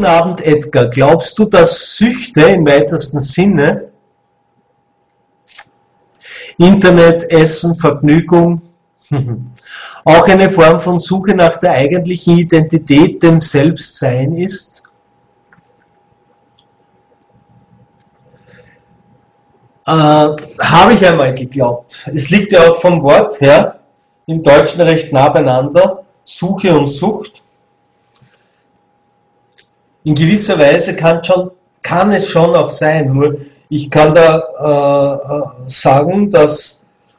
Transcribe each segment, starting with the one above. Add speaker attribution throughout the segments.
Speaker 1: Guten Abend, Edgar. Glaubst du, dass Süchte im weitesten Sinne, Internet, Essen, Vergnügung, auch eine Form von Suche nach der eigentlichen Identität, dem Selbstsein ist? Habe ich einmal geglaubt. Es liegt ja auch vom Wort her im Deutschen recht nah beieinander, Suche und Sucht. In gewisser Weise kann es schon auch sein, nur ich kann da sagen, dass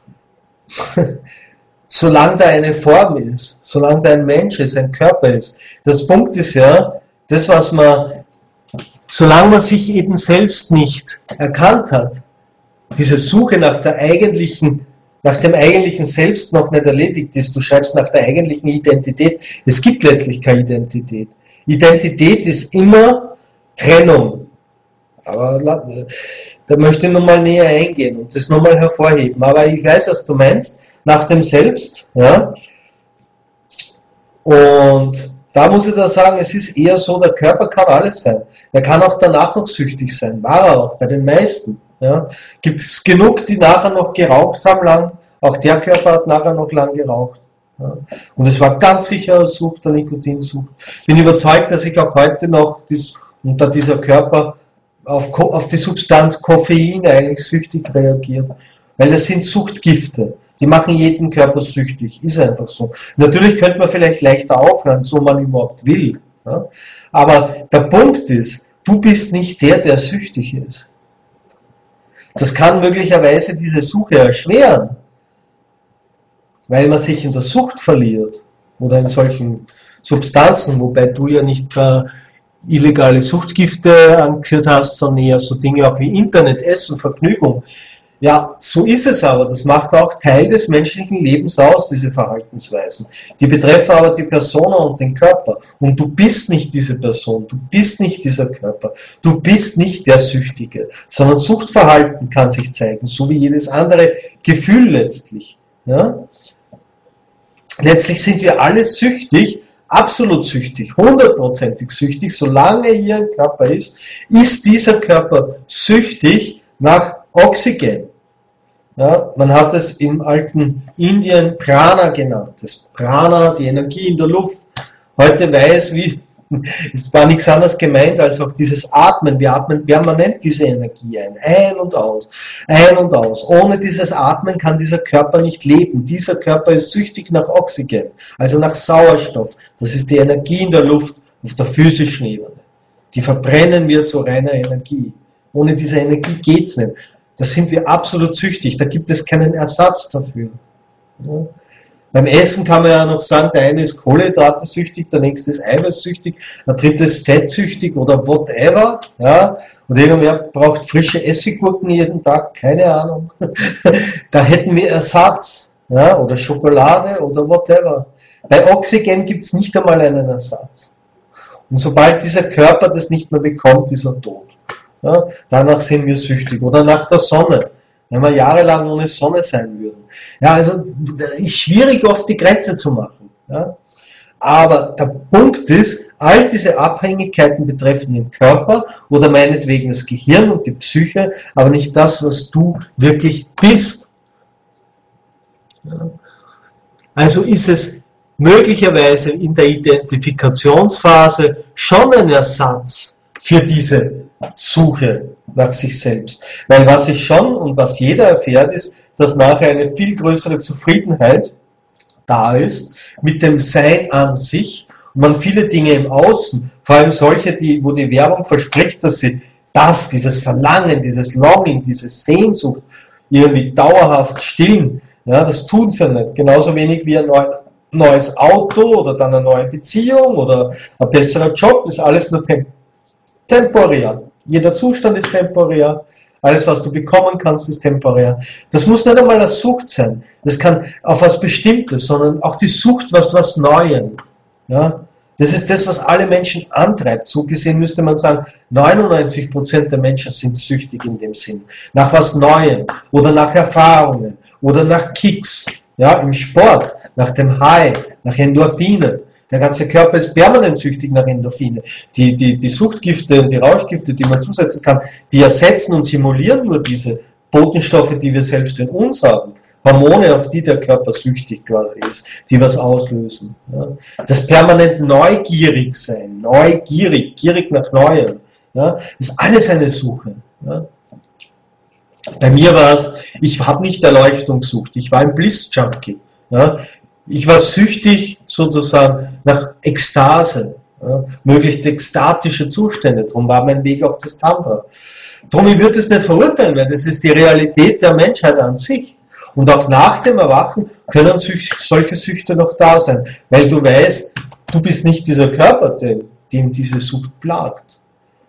Speaker 1: solange da eine Form ist, solange da ein Mensch ist, ein Körper ist, das Punkt ist ja, das was solange man sich eben selbst nicht erkannt hat, diese Suche nach dem eigentlichen Selbst noch nicht erledigt ist, du schreibst nach der eigentlichen Identität, es gibt letztlich keine Identität. Identität ist immer Trennung. Aber da möchte ich nochmal näher eingehen und das nochmal hervorheben. Aber ich weiß, was du meinst, nach dem Selbst. Ja? Und da muss ich da sagen, es ist eher so, der Körper kann alles sein. Er kann auch danach noch süchtig sein. War er auch, bei den meisten. Ja? Gibt es genug, die nachher noch geraucht haben lang. Auch der Körper hat nachher noch lang geraucht. Ja. Und es war ganz sicher eine Sucht, eine Nikotinsucht. Ich bin überzeugt, dass ich auch heute noch unter dieser Körper auf die Substanz Koffein eigentlich süchtig reagiert. Weil das sind Suchtgifte. Die machen jeden Körper süchtig. Ist einfach so. Natürlich könnte man vielleicht leichter aufhören, so man überhaupt will. Ja. Aber der Punkt ist, du bist nicht der süchtig ist. Das kann möglicherweise diese Suche erschweren. Weil man sich in der Sucht verliert oder in solchen Substanzen, wobei du ja nicht illegale Suchtgifte angeführt hast, sondern eher so Dinge auch wie Internet, Essen, Vergnügung. Ja, so ist es aber. Das macht auch Teil des menschlichen Lebens aus, diese Verhaltensweisen. Die betreffen aber die Persona und den Körper. Und du bist nicht diese Person, du bist nicht dieser Körper, du bist nicht der Süchtige, sondern Suchtverhalten kann sich zeigen, so wie jedes andere Gefühl letztlich. Ja? Letztlich sind wir alle süchtig, absolut süchtig, 100%ig süchtig, solange hier ein Körper ist dieser Körper süchtig nach Oxygen. Ja, man hat es im alten Indien Prana genannt. Das Prana, die Energie in der Luft. Heute es war nichts anderes gemeint als auch dieses Atmen. Wir atmen permanent diese Energie ein und aus, ein und aus. Ohne dieses Atmen kann dieser Körper nicht leben. Dieser Körper ist süchtig nach Oxygen, also nach Sauerstoff. Das ist die Energie in der Luft auf der physischen Ebene. Die verbrennen wir zu reiner Energie. Ohne diese Energie geht's nicht. Da sind wir absolut süchtig. Da gibt es keinen Ersatz dafür. Ja. Beim Essen kann man ja noch sagen, der eine ist Kohlenhydrate-süchtig, der nächste ist Eiweiß-süchtig, der dritte ist fettsüchtig oder whatever. Ja. Und irgendwer braucht frische Essiggurken jeden Tag, keine Ahnung. Da hätten wir Ersatz. Ja, oder Schokolade oder whatever. Bei Oxygen gibt es nicht einmal einen Ersatz. Und sobald dieser Körper das nicht mehr bekommt, ist er tot. Ja, danach sind wir süchtig. Oder nach der Sonne. Wenn wir jahrelang ohne Sonne sein würden. Ja, also ist schwierig, oft die Grenze zu machen. Ja. Aber der Punkt ist, all diese Abhängigkeiten betreffen den Körper oder meinetwegen das Gehirn und die Psyche, aber nicht das, was du wirklich bist. Ja. Also ist es möglicherweise in der Identifikationsphase schon ein Ersatz für diese Suche nach sich selbst. Weil was ich schon und was jeder erfährt, ist, dass nachher eine viel größere Zufriedenheit da ist mit dem Sein an sich und man viele Dinge im Außen, vor allem solche, wo die Werbung verspricht, dass sie dieses Verlangen, dieses Longing, diese Sehnsucht irgendwie dauerhaft stillen, ja, das tun sie ja nicht. Genauso wenig wie ein neues Auto oder dann eine neue Beziehung oder ein besserer Job, das ist alles nur temporär. Jeder Zustand ist temporär. Alles, was du bekommen kannst, ist temporär. Das muss nicht einmal eine Sucht sein. Das kann auf was Bestimmtes, sondern auch die Sucht was Neuem. Ja? Das ist das, was alle Menschen antreibt. So gesehen müsste man sagen, 99% der Menschen sind süchtig in dem Sinn. Nach was Neuem oder nach Erfahrungen oder nach Kicks. Ja, im Sport, nach dem High, nach Endorphinen. Der ganze Körper ist permanent süchtig nach Endorphine. Die Suchtgifte und die Rauschgifte, die man zusetzen kann, die ersetzen und simulieren nur diese Botenstoffe, die wir selbst in uns haben. Hormone, auf die der Körper süchtig quasi ist, die was auslösen. Ja. Das permanent neugierig sein, gierig nach Neuem, ja, ist alles eine Suche. Ja. Bei mir war es, ich habe nicht Erleuchtung gesucht, ich war ein Bliss-Junkie. Ja. Ich war süchtig sozusagen nach Ekstase, ja, möglichst ekstatische Zustände, darum war mein Weg auch das Tantra. Darum, ich würde es nicht verurteilen, weil das ist die Realität der Menschheit an sich. Und auch nach dem Erwachen können solche Süchte noch da sein, weil du weißt, du bist nicht dieser Körper, dem diese Sucht plagt.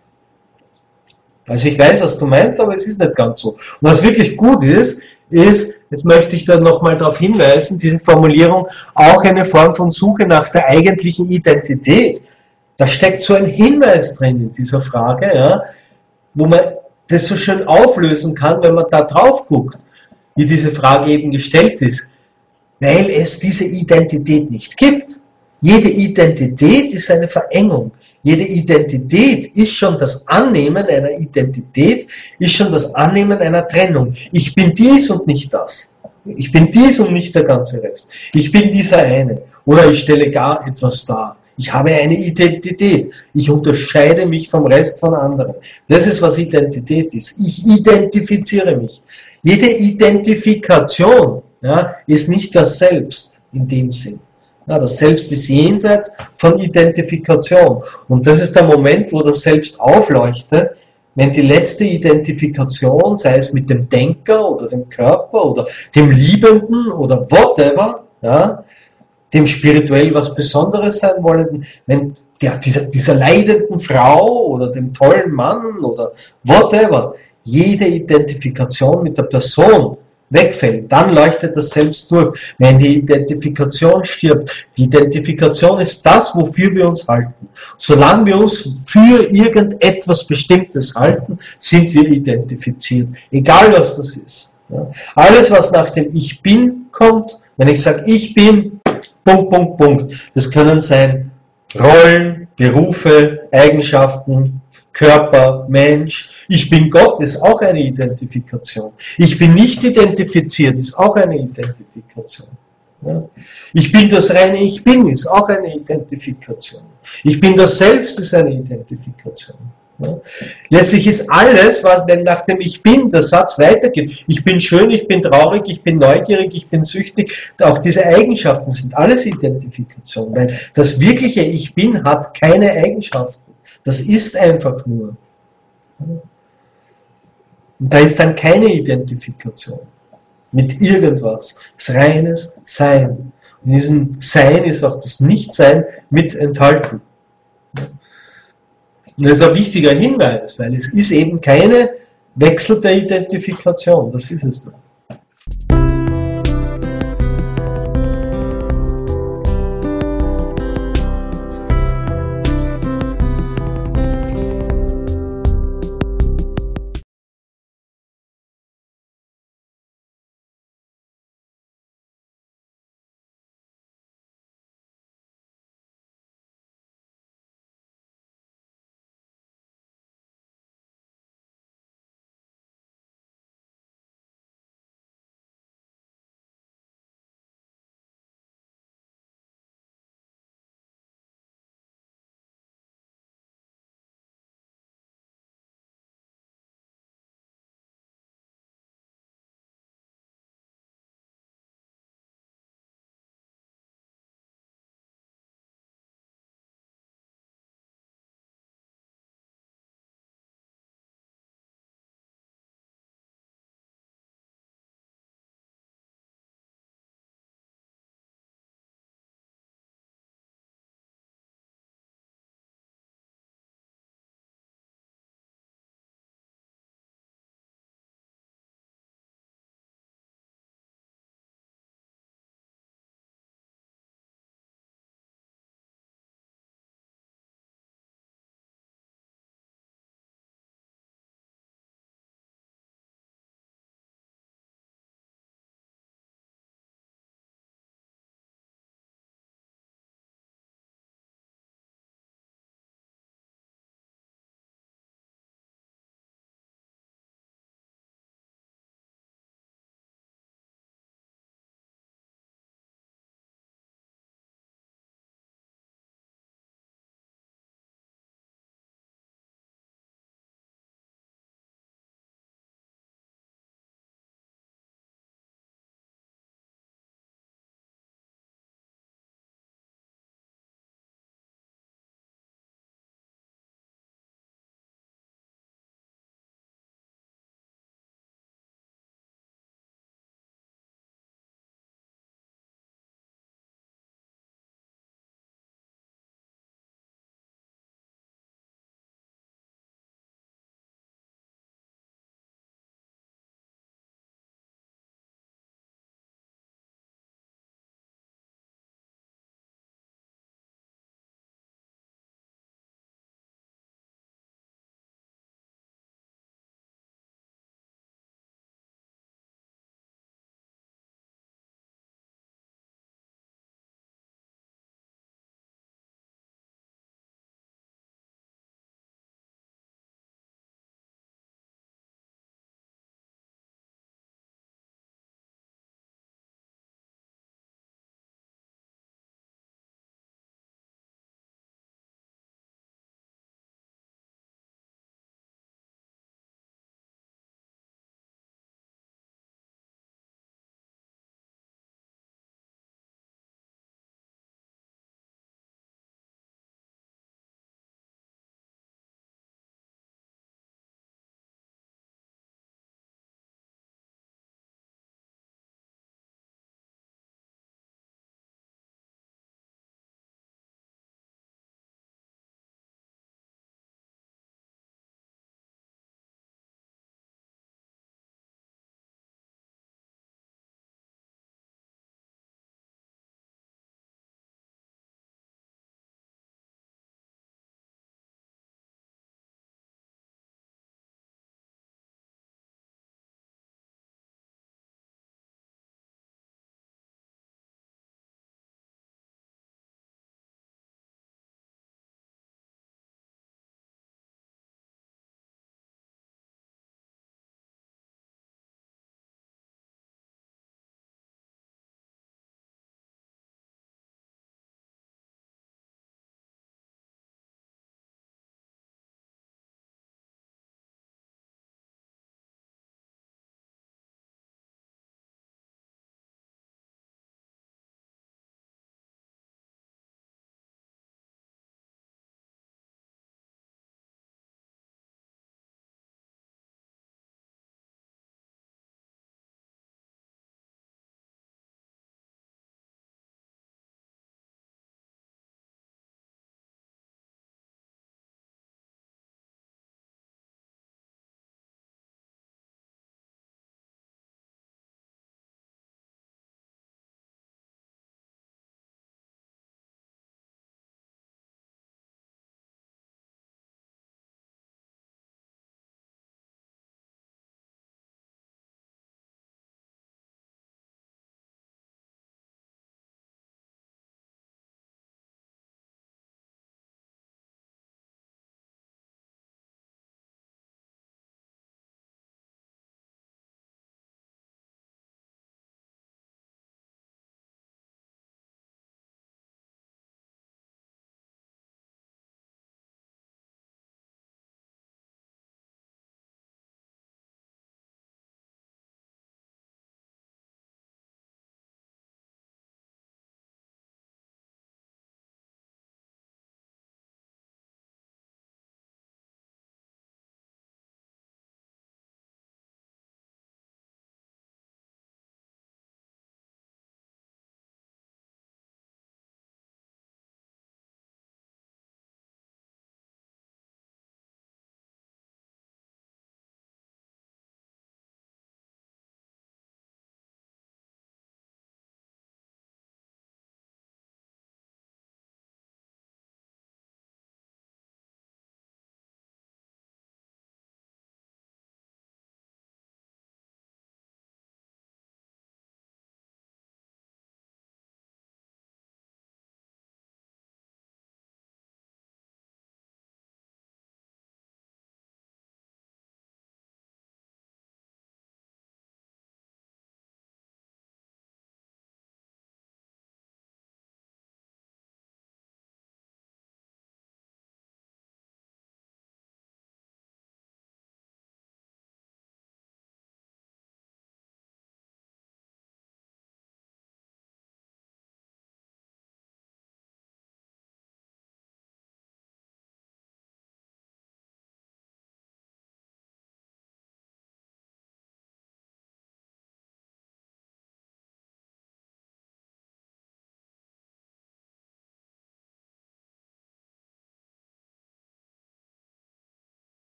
Speaker 1: Also ich weiß, was du meinst, aber es ist nicht ganz so. Und was wirklich gut ist, jetzt möchte ich da nochmal darauf hinweisen, diese Formulierung, auch eine Form von Suche nach der eigentlichen Identität. Da steckt so ein Hinweis drin in dieser Frage, ja, wo man das so schön auflösen kann, wenn man da drauf guckt, wie diese Frage eben gestellt ist, weil es diese Identität nicht gibt. Jede Identität ist eine Verengung. Jede Identität ist schon das Annehmen einer Identität, ist schon das Annehmen einer Trennung. Ich bin dies und nicht das. Ich bin dies und nicht der ganze Rest. Ich bin dieser eine. Oder ich stelle gar etwas dar. Ich habe eine Identität. Ich unterscheide mich vom Rest von anderen. Das ist, was Identität ist. Ich identifiziere mich. Jede Identifikation, ja, ist nicht das Selbst in dem Sinn. Ja, das Selbst ist jenseits von Identifikation. Und das ist der Moment, wo das Selbst aufleuchtet, wenn die letzte Identifikation, sei es mit dem Denker oder dem Körper oder dem Liebenden oder whatever, ja, dem spirituell was Besonderes sein wollenden, wenn dieser leidenden Frau oder dem tollen Mann oder whatever, jede Identifikation mit der Person wegfällt, dann leuchtet das Selbst durch. Wenn die Identifikation stirbt, die Identifikation ist das, wofür wir uns halten. Solange wir uns für irgendetwas Bestimmtes halten, sind wir identifiziert. Egal was das ist. Ja. Alles, was nach dem Ich Bin kommt, wenn ich sage Ich Bin, Punkt, Punkt, Punkt. Das können sein Rollen, Berufe, Eigenschaften, Körper, Mensch. Ich bin Gott ist auch eine Identifikation. Ich bin nicht identifiziert ist auch eine Identifikation. Ja. Ich bin das reine Ich Bin ist auch eine Identifikation. Ich bin das Selbst ist eine Identifikation. Ja. Letztlich ist alles, was wenn nach dem Ich Bin der Satz weitergeht, ich bin schön, ich bin traurig, ich bin neugierig, ich bin süchtig, auch diese Eigenschaften sind alles Identifikation, weil das wirkliche Ich Bin hat keine Eigenschaften. Das ist einfach nur. Und da ist dann keine Identifikation mit irgendwas. Das reines Sein. Und in diesem Sein ist auch das Nichtsein mit enthalten. Und das ist ein wichtiger Hinweis, weil es ist eben keine wechselte Identifikation. Das ist es nicht.